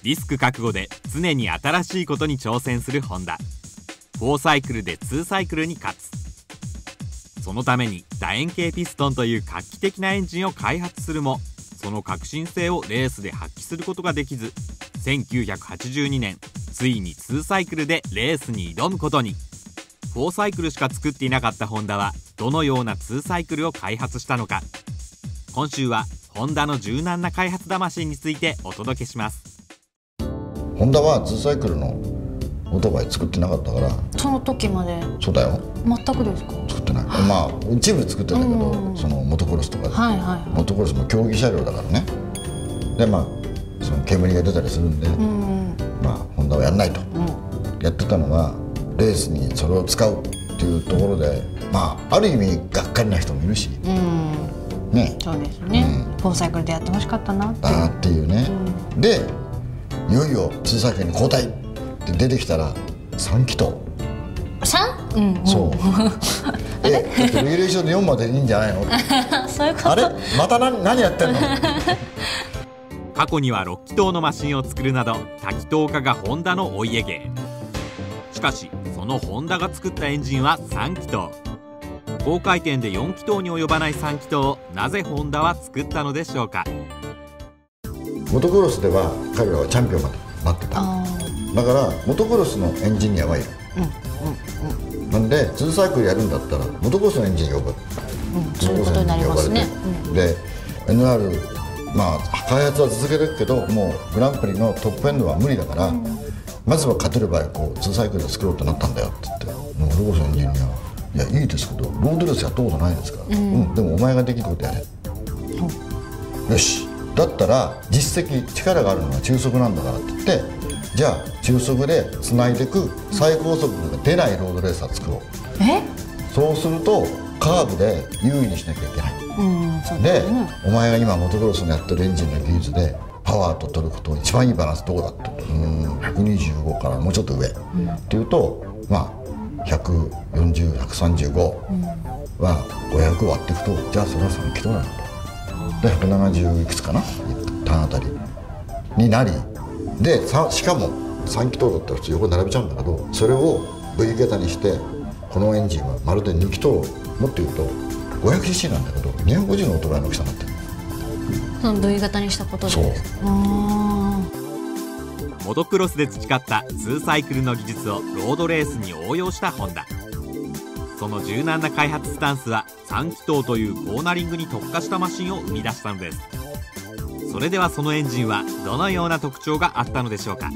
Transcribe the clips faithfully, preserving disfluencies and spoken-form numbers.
リスク覚悟で常に新しいことに挑戦するホンダ。フォーサイクルでツーサイクルに勝つ。そのために楕円形ピストンという画期的なエンジンを開発するも、その革新性をレースで発揮することができず、せんきゅうひゃくはちじゅうにねんついにツーサイクルでレースに挑むことに。フォーサイクルしか作っていなかったホンダはどのようなツーサイクルを開発したのか。今週はホンダの柔軟な開発魂についてお届けします。 ホンダはツーサイクルのオートバイ作ってなかったから。 その時まで。 そうだよ。 全くですか。 作ってない。まあ一部作ってたけど、そのモトクロスとかで、はいはいはい、モトクロスも競技車両だからね。でまあその煙が出たりするんで、うん、まあホンダはやらないと、うん、やってたのがレースにそれを使うっていうところで、まあある意味がっかりな人もいるし、うん、ね。そうですね。うん、フォーサイクルでやってほしかったなっていう。だっていうね。うん、でいよいよツーサイクルに交代って出てきたらさん気筒。 さん？うん、 そう。え、だってレギュレーションでよんまでいいんじゃないの？ そういうこと。 あれまた何何やってんの？ 過去にはろっ気筒のマシンを作るなど多気筒化がホンダのお家芸。しかしそのホンダが作ったエンジンはさん気筒。高回転でよん気筒に及ばないさん気筒をなぜホンダは作ったのでしょうか。 モトクロスでは彼らはチャンピオンまで待ってた。だからモトクロスのエンジニアはいる。うんうん、なんでツーサイクルやるんだったらモトクロスのエンジン呼ぶ。うん、そういうことになりますね。で エヌアール まあ開発は続けてるけどもうグランプリのトップエンドは無理だから、うん、まずは勝てる場合こうツーサイクルで作ろうとなったんだよって言ってモトクロスのエンジニア「いやいいですけどロードレースやったことないですから、うん、うん、でもお前ができることやれ」うん、よしだったら実績力があるのは中速なんだからって言って、じゃあ中速でつないでいく最高速が出ないロードレーサー作ろう。えそうするとカーブで優位にしなきゃいけない。うんそうで、ね、お前が今モトクロスのやってるエンジンの技術でパワーとトルクと一番いいバランスどこだってうんひゃくにじゅうごからもうちょっと上、うん、っていうとまあひゃくよんじゅう、ひゃくさんじゅうごはごひゃく割っていくとじゃあそれはさん気筒なんだと。でひゃくななじゅういくつかなターンあたりになりでしかもさん気筒だったら普通横に並べちゃうんだけどそれを V 型にしてこのエンジンはまるでに気筒もっと言うと ごひゃくシーシー なんだけどにひゃくごじゅうのオートバイの大きさになってる。 その V 型にしたことでそうモトクロスで培ったツーサイクルの技術をロードレースに応用したホンダ。その柔軟な開発スタンスはさん気筒というコーナリングに特化したマシンを生み出したのです。それではそのエンジンはどのような特徴があったのでしょうか。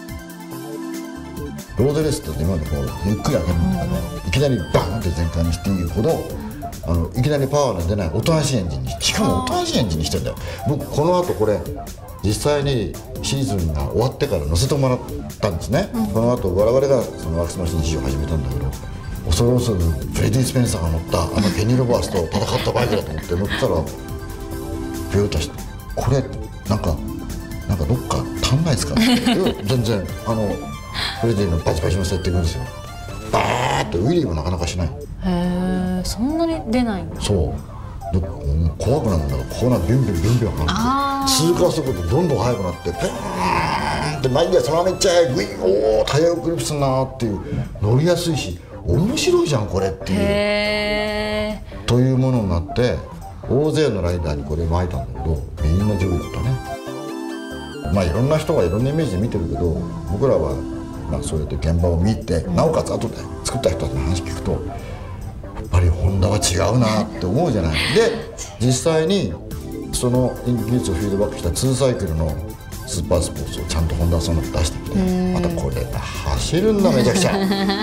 ロードレースって今までこうゆっくり上げるんだけど、いきなりバーンって全開にしていいほどあのいきなりパワーの出ないおとなしいエンジンにしかもおとなしいエンジンにしてんだよ。僕この後これ実際にシーズンが終わってから乗せてもらったんですね。うん、この後我々がそのワークスマシン事業を始めたんだけど恐る恐るフレディ・スペンサーが乗ったあのケニー・ロバースと戦ったバイクだと思って乗ったらビューッとして「これなんかなんかどっか足んないですか?」って全然あのフレディのバチバチのセッティングですよ。バーッとウィリーもなかなかしない。へえそんなに出ないの。 そうで怖くなるんだからこうなビュンビュンビュンビュン上がって通過速度どんどん速くなってピューンって前にそのままいっちゃえグイーンおおタイヤをグリップするなっていう乗りやすいし面白いじゃんこれっていうへというものになって大勢のライダーにこれ巻いたんだけどみんな上位だったね。まあいろんな人がいろんなイメージで見てるけど僕らはまあそうやって現場を見てなおかつ後で作った人たちの話聞くとやっぱりホンダは違うなって思うじゃない。で実際にその技術をフィードバックしたツーサイクルのスーパースポーツをちゃんとホンダはその出してきてまたこれ走るんだめちゃくちゃ。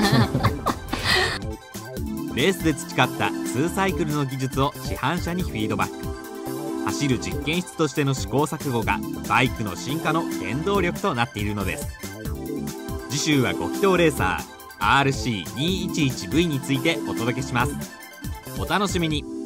レースで培ったツーサイクルの技術を市販車にフィードバック。走る実験室としての試行錯誤がバイクの進化の原動力となっているのです。次週はご気筒レーサー アールシーにひゃくじゅういちブイ についてお届けします。お楽しみに。